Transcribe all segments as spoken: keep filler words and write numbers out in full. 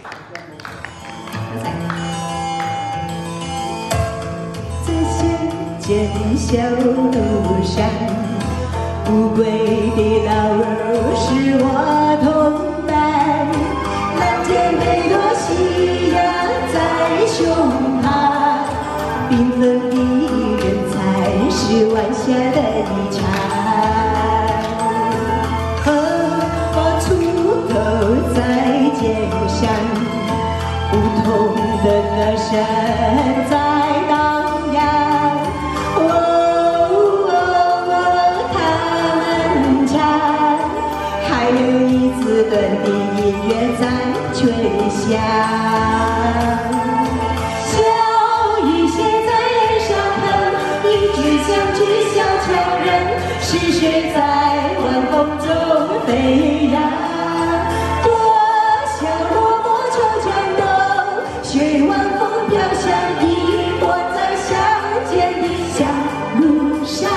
在乡间的小路上，不归的老儿是我同伴。蓝天配朵夕阳在胸膛，缤纷的人才是晚霞的遗产。和我锄头在肩上，不同的歌声在荡漾。哦哦哦，他们唱，还有一字顿的音乐在吹响。笑意写在脸上痕，一句相聚小桥人，是谁在晚风中飞扬？多少落寞愁转动，雪晚风飘香，遗落在乡间的小路上。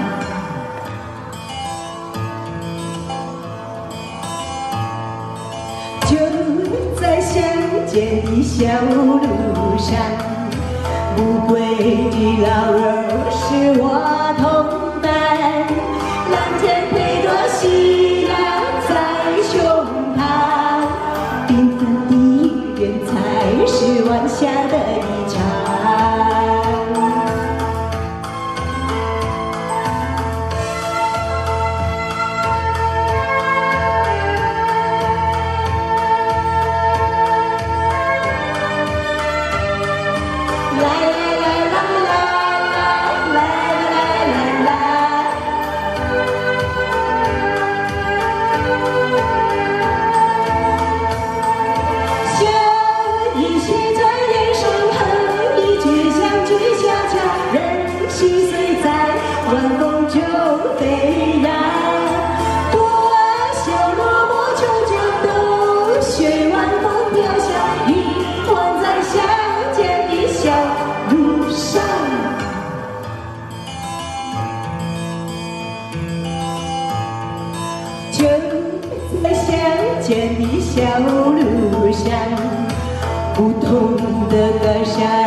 就在乡间的小路上，不归的老儿是我同伴。蓝天配朵夕阳在胸膛，缤纷的人才是晚霞的遗产。细碎在晚风中飞扬，多少落寞愁转动，雪晚风飘香，遗忘在乡间的小路上。就在乡间的小路上，不同的歌声。